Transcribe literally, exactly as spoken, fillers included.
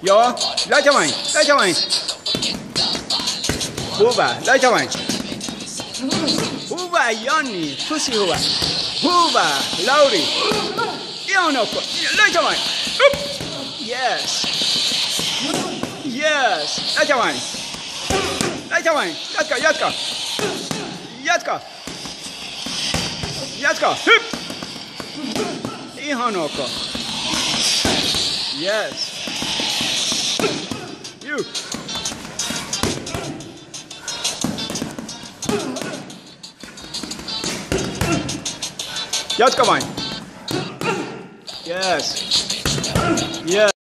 Ja, laitavain, laitavain. Hyvä, laitavain. Hyvä, Janni, tosi hyvä. Hyvä, Lauri. Ihan ok, laitavain. Yes. Yes, laitavain. Laitavain, jatka, jatka. Jatka. Jatka, hyp. Ihan ok. Yes. You. Jatka vain. Yes. Yes.